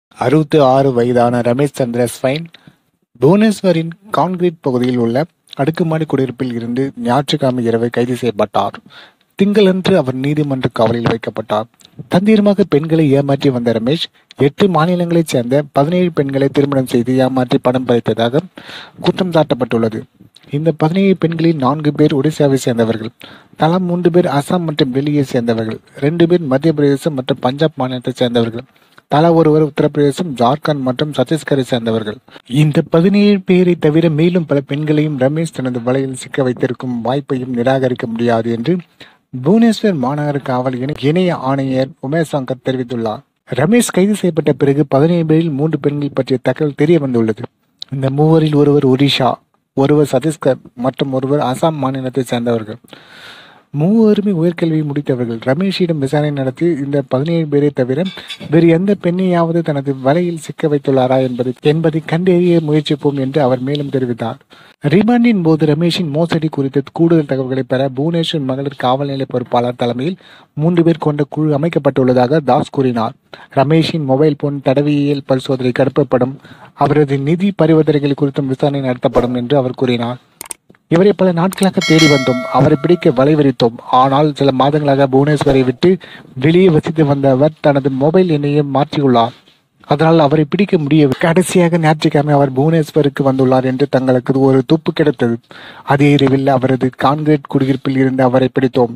66 வயதான ரமேஷ் சந்திர ஸ்வைன் புவனேஸ்வரின் கான்கிரீட் பகுதியில் உள்ள அடுக்குமாடி குடியிருப்பில் இருந்து ஞாயிற்றுக்கிழமை இரவு கைது செய்யப்பட்டார். திங்களன்று அவர் நீதிமன்ற காவலில் வைக்கப்பட்டார். தந்திரமாக பெண்களை ஏமாற்றி வந்த ரமேஷ் 8 மாநிலங்களைச் சேர்ந்த 17 பெண்களை திருமணம் செய்து ஏமாற்றி பணம் பறித்ததாக குற்றம் சாட்டப்பட்டுள்ளது. இந்த 17 பெண்களில் 4 பேர் ஒடிசாவை சேர்ந்தவர்கள், தலா 3 பேர் அசாம் மற்றும் டெல்லியை சேர்ந்தவர்கள், 2 பேர் மத்திய பிரதேசம் மற்றும் பஞ்சாப் மாநிலத்தைச் சேர்ந்தவர்கள், தலா ஒருவர் உத்தரப்பிரதேசம், ஜார்க்கண்ட் மற்றும் சத்தீஸ்கரை சேர்ந்தவர்கள். இந்த 17 பேரை தவிர மேலும் பல பெண்களையும் ரமேஷ் தனது வலையில் சிக்க வைத்திருக்கும் வாய்ப்பையும் நிராகரிக்க முடியாது என்று புவனேஸ்வர் மாநகர காவல் இணைய ஆணையர் உமேசங்கர் தெரிவித்துள்ளார். ரமேஷ் கைது செய்யப்பட்ட பிறகு 17 பேரில் 3 பெண்கள் பற்றிய தகவல் தெரிய வந்துள்ளது. இந்த மூவரில் ஒருவர் ஒடிஷா, ஒருவர் சத்தீஸ்கர் மற்றும் ஒருவர் அசாம் மாநிலத்தை சேர்ந்தவர்கள். மூவருமே உயர்கல்வி முடித்தவர்கள். ரமேஷிடம் விசாரணை நடத்தி இந்த 17 பேரை தவிர வேறு எந்த பெண்ணையாவது தனது வலையில் சிக்க வைத்துள்ளாரா என்பதை கண்டறிய முயற்சிப்போம் என்று அவர் மேலும் தெரிவித்தார். ரிமாண்டின் போது ரமேஷின் மோசடி குறித்த கூடுதல் தகவல்களை பெற புவனேஸ்வர் மகளிர் காவல் நிலைய பொறுப்பாளர் தலைமையில் 3 பேர் கொண்ட குழு அமைக்கப்பட்டுள்ளதாக தாஸ் கூறினார். ரமேஷின் மொபைல் போன் தடவியல் பரிசோதனை கடப்பப்படும், அவரது நிதி பரிவர்த்தனைகள் குறித்தும் விசாரணை நடத்தப்படும் என்று அவர் கூறினார். இவரை பல நாட்களாக தேடி வந்தோம், அவரை பிடிக்க வலைவரித்தோம். ஆனால் சில மாதங்களாக புவனேஸ்வரை விட்டு வெளியே வசித்து வந்த அவர் தனது மொபைல் எண்ணையை மாற்றியுள்ளார். அதனால் அவரை பிடிக்க முடியவில்லை. கடைசியாக ஞாயிற்றுக்கிழமை அவர் புவனேஸ்வருக்கு வந்துள்ளார் என்று தங்களுக்கு ஒரு துப்பு கிடைத்தது. அதே இரவில் அவரது கான்கிரீட் குடியிருப்பில் இருந்து அவரை பிடித்தோம்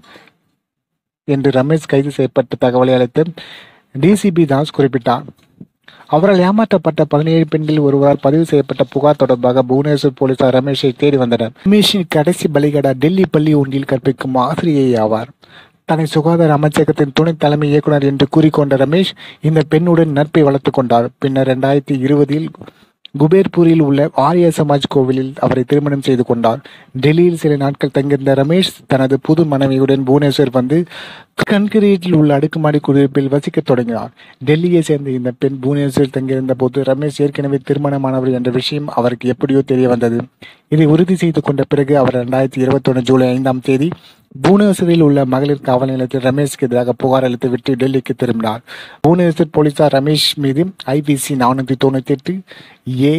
என்று ரமேஷ் கைது செய்யப்பட்ட தகவலை அளித்து டிசிபி தாஸ் குறிப்பிட்டார். அவரால் ஏமாற்றப்பட்ட 17 பெண்களில் ஒருவரால் பதிவு செய்யப்பட்ட புகார் தொடர்பாக புவனேஸ்வர் போலீசார் ரமேஷை தேடி வந்தனர். ரமேஷின் கடைசி பலிகடா டெல்லி பள்ளி ஒன்றில் கற்பிக்கும் ஆசிரியை ஆவார். தன்னை சுகாதார அமைச்சகத்தின் துணை தலைமை இயக்குனர் என்று கூறிக்கொண்ட ரமேஷ் இந்த பெண்ணுடன் நட்பை வளர்த்து கொண்டார். பின்னர் 2020 குபேர்பூரில் உள்ள ஆரிய சமாஜ் கோவிலில் அவரை திருமணம் செய்து கொண்டார். டெல்லியில் சில நாட்கள் தங்கியிருந்த ரமேஷ் தனது புது மனைவியுடன் புவனேஸ்வர் வந்து கன்கிரீட்டில் உள்ள அடுக்குமாடி குடியிருப்பில் வசிக்க தொடங்கினார். டெல்லியை சேர்ந்த இந்த பெண் புவனேஸ்வர் தங்கியிருந்த போது ரமேஷ் ஏற்கனவே திருமணமானவர் என்ற விஷயம் அவருக்கு எப்படியோ தெரிய வந்தது. இதை உறுதி செய்து கொண்ட பிறகு அவர் 2021 ஜூலை 5ஆம் தேதி புவனேஸ்வரில் உள்ள மகளிர் காவல் நிலையத்தில் ரமேஷுக்கு எதிராக புகார் அளித்து விட்டு டெல்லிக்கு திரும்பினார். புவனேஸ்வர் போலீசார் ரமேஷ் மீது IPC 498, A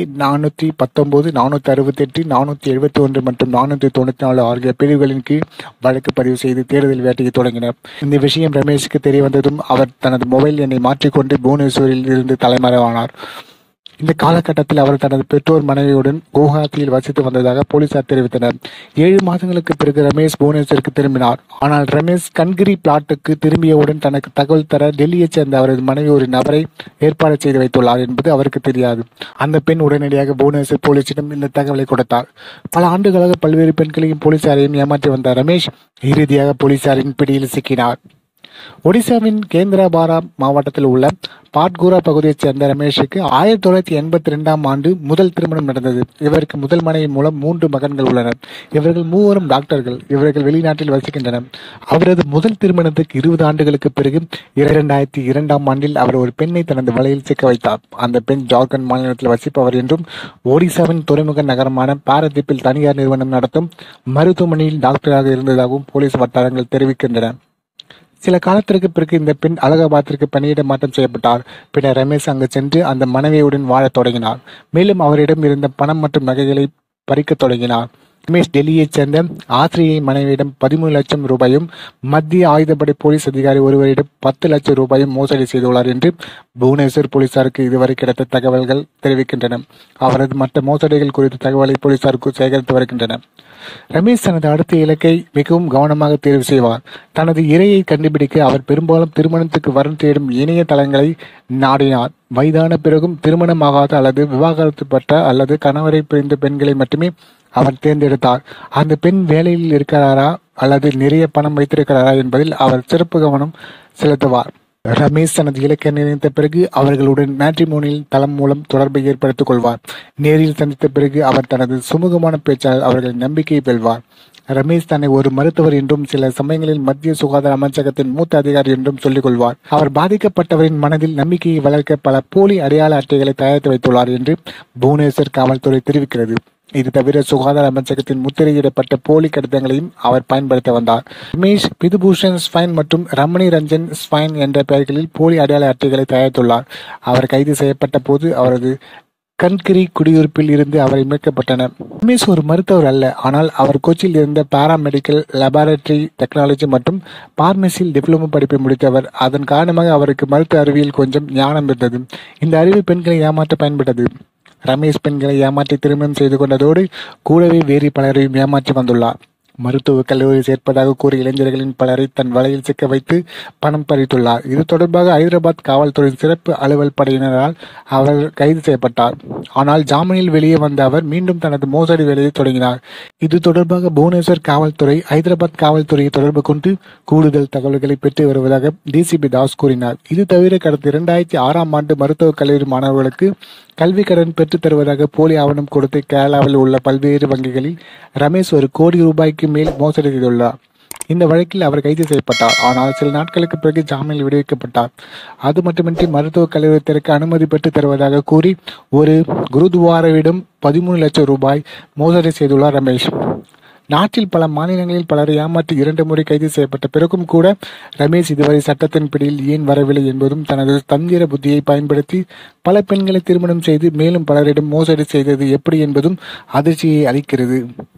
419, 468, 471 மற்றும் 494 ஆகிய பிரிவுகளின் கீழ் வழக்கு பதிவு செய்து தேடுதல் வேட்டையை தொடங்கினர். இந்த விஷயம் ரமேஷுக்கு தெரிய வந்ததும் அவர் தனது மொபைல் எண்ணை மாற்றிக்கொண்டு புவனேஸ்வரில் இருந்து தலைமறைவானார். இந்த காலகட்டத்தில் அவர் தனது பெற்றோர் மனைவியுடன் குவஹாத்தியில் வசித்து வந்ததாக போலீசார் தெரிவித்தனர். 7 மாதங்களுக்கு பிறகு ரமேஷ் புவனேஸ்வருக்கு திரும்பினார். ஆனால் ரமேஷ் கன்கிரி பிளாட்டுக்கு திரும்பியவுடன் தனக்கு தகவல் தர டெல்லியைச் சேர்ந்த அவரது மனைவி ஒரு நபரை ஏற்பாடு செய்து வைத்துள்ளார் என்பது அவருக்கு தெரியாது. அந்த பெண் உடனடியாக புவனேஸ்வர் போலீசிடம் இந்த தகவலை கொடுத்தார். பல ஆண்டுகளாக பல்வேறு பெண்களையும் போலீசாரையும் ஏமாற்றி வந்த ரமேஷ் இறுதியாக போலீசாரின் பிடியில் சிக்கினார். ஒடிசாவின் கேந்திராபாரா மாவட்டத்தில் உள்ள பாட்குரா பகுதியைச் சேர்ந்த ரமேஷுக்கு 1982ஆம் ஆண்டு முதல் திருமணம் நடந்தது. இவருக்கு முதல் மனைவி மூலம் 3 மகன்கள் உள்ளனர். இவர்கள் மூவரும் டாக்டர்கள். இவர்கள் வெளிநாட்டில் வசிக்கின்றனர். அவரது முதல் திருமணத்துக்கு 20 ஆண்டுகளுக்கு பிறகு 2002ஆம் ஆண்டில் அவர் ஒரு பெண்ணை தனது வலையில் சிக்க வைத்தார். அந்த பெண் ஜார்க்கண்ட் மாநிலத்தில் வசிப்பவர் என்றும் ஒடிசாவின் துறைமுக நகரமான பாரதீப்பில் தனியார் நிறுவனம் நடத்தும் மருத்துவமனையில் டாக்டராக இருந்ததாகவும் போலீஸ் வட்டாரங்கள் தெரிவிக்கின்றன. சில காலத்திற்கு பிறகு இந்த பெண் அலகாபாத்திற்கு பணியிட மாற்றம் செய்யப்பட்டார். பின்னர் ரமேஷ் அங்கு சென்று அந்த மனைவியுடன் வாழத் தொடங்கினார். மேலும் அவரிடம் இருந்த பணம் மற்றும் நகைகளை பறிக்க தொடங்கினார். ரமேஷ் டெல்லியைச் சேர்ந்த ஆசிரியை மனைவியிடம் 13 லட்சம் ரூபாயும் மத்திய ஆயுதப்படை போலீஸ் அதிகாரி ஒருவரிடம் 10 லட்சம் ரூபாயும் மோசடி செய்துள்ளார் என்று புவனேஸ்வர் போலீசாருக்கு இதுவரை கிடைத்த தகவல்கள் தெரிவிக்கின்றன. அவரது மற்ற மோசடிகள் குறித்த தகவலை போலீசாருக்கு சேகரித்து வருகின்றனர். ரமேஷ் தனது அடுத்த இலக்கை மிகவும் கவனமாக தேர்வு செய்வார். தனது இரையை கண்டுபிடிக்க அவர் பெரும்பாலும் திருமணத்துக்கு வரன் தேடும் இணைய தளங்களை நாடினார். வயதான பிறகும் திருமணமாகாத அல்லது விவாகரத்து பெற்ற அல்லது கணவரை பிரிந்த பெண்களை மட்டுமே அவர் தேர்ந்தெடுத்தார். அந்த பெண் வேலையில் இருக்கிறாரா அல்லது நிறைய பணம் வைத்திருக்கிறாரா என்பதில் அவர் சிறப்பு கவனம் செலுத்துவார். ரமேஷ் தனது இலக்கை நிர்ணயித்த பிறகு அவர்களுடன் மேட்ரிமோனியல் தளம் மூலம் தொடர்பை ஏற்படுத்திக் கொள்வார். நேரில் சந்தித்த பிறகு அவர் தனது சுமூகமான பேச்சால் அவர்களின் நம்பிக்கையை பெறுவார். ரமேஷ் தன்னை ஒரு மருத்துவர் என்றும் சில சமயங்களில் மத்திய சுகாதார அமைச்சகத்தின் மூத்த அதிகாரி என்றும் சொல்லிக் கொள்வார். அவர் பாதிக்கப்பட்டவரின் மனதில் நம்பிக்கையை வளர்க்க பல போலி அடையாள அட்டைகளை தயாரித்து வைத்துள்ளார் என்று புவனேஸ்வர் காவல்துறை தெரிவிக்கிறது. இது தவிர சுகாதார அமைச்சகத்தின் முத்திரையிடப்பட்ட போலி கடிதங்களையும் அவர் பயன்படுத்த வந்தார். ரமேஷ் பிதுபூஷன் ஸ்வைன் மற்றும் ரமணி ரஞ்சன் ஸ்வைன் என்ற பெயர்களில் போலி அடையாள அட்டைகளை தயாரித்துள்ளார். அவர் கைது செய்யப்பட்ட போது அவரது கன்கிரி குடியிருப்பில் இருந்து அவரை மீட்கப்பட்டனர். ரமேஷ் ஒரு மருத்துவர் அல்ல, ஆனால் அவர் கொச்சியில் இருந்த பாராமெடிக்கல் லேபரட்டரி டெக்னாலஜி மற்றும் பார்மசியில் டிப்ளமோ படிப்பை முடித்தவர். அதன் காரணமாக அவருக்கு மருத்துவ அறிவியல் கொஞ்சம் ஞானம் இருந்தது. இந்த அறிவு பெண்களை ஏமாற்ற பயன்பட்டது. ரமேஷ் பெண்களை ஏமாற்றி திருமணம் செய்து கொண்டதோடு கூடவே வேறு பலரையும் ஏமாற்றி வந்துள்ளார். மருத்துவக் கல்லூரி சேர்ப்பதாக கூறிய இளைஞர்களின் பலரை தன் வலையில் சிக்க வைத்து பணம் பறித்துள்ளார். இது தொடர்பாக ஐதராபாத் காவல்துறை சிறப்பு அலுவல் படையினரால் அவர் கைது செய்யப்பட்டார். ஆனால் ஜாமீனில் வெளியே வந்த அவர் மீண்டும் தனது மோசடி வேலையை தொடங்கினார். இது தொடர்பாக புவனேஸ்வர் காவல்துறை ஐதராபாத் காவல்துறையை தொடர்பு கொண்டு கூடுதல் தகவல்களை பெற்று வருவதாக டிசிபி தாஸ் கூறினார். இது தவிர கடந்த 2006ஆம் ஆண்டு மருத்துவக் கல்லூரி மாணவர்களுக்கு கல்வி கடன் பெற்றுத் தருவதாக போலி ஆவணம் கொடுத்து கேரளாவில் உள்ள பல்வேறு வங்கிகளில் ரமேஷ் ₹1 கோடி மேல் மோசடி செய்துள்ளார். இந்த வழக்கில் அவர் கைது செய்யப்பட்டார். ஆனால் சில நாட்களுக்கு பிறகு ஜாமீனில் விடுவிக்கப்பட்டார். அது மட்டுமின்றி மருத்துவக் கல்லூரி திறக்க அனுமதி பெற்றுத் தருவதாக கூறி ஒரு குருத்வாராவிடம் ₹13 லட்சம் மோசடி செய்துள்ளார் ரமேஷ். நாட்டில் பல மாநிலங்களில் பலரை ஏமாற்றி 2 முறை கைது செய்யப்பட்ட பிறகும் கூட ரமேஷ் இதுவரை சட்டத்தின் பிடியில் ஏன் வரவில்லை என்பதும் தனது தந்திர புத்தியை பயன்படுத்தி பல பெண்களை திருமணம் செய்து மேலும் பலரிடம் மோசடி செய்தது எப்படி என்பதும் அதிர்ச்சியை அளிக்கிறது.